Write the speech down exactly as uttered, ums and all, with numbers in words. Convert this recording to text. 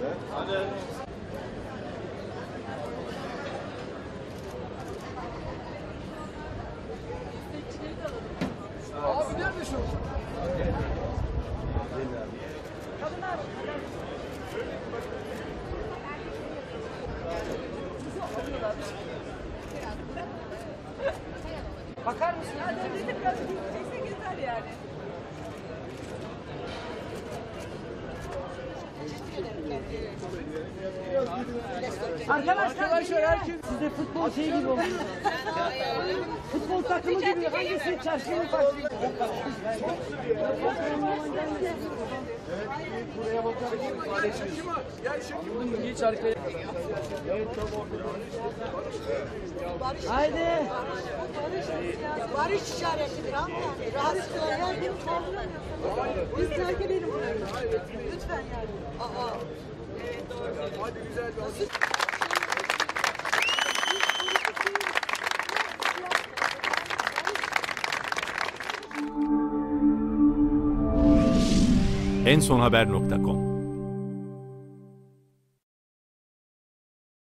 Abi nerede şu? Bakar mısın? Ya devlete biraz gidecekse yeter yani. Arkadaşlar, Arkadaşlar herkes size futbol şey gibi oluyor. Futbol takımı gibi hangisi çarşının farklı? Buraya bakalım. Geç arkaya. Haydi. Barış işaretidir hanımefendi. Rahatsız olan her gün kaldıramıyorsunuz. Biz terk edelim burayı. Lütfen yani. Aa. Evet doğru. Hadi güzel bir olsun. en son haber nokta com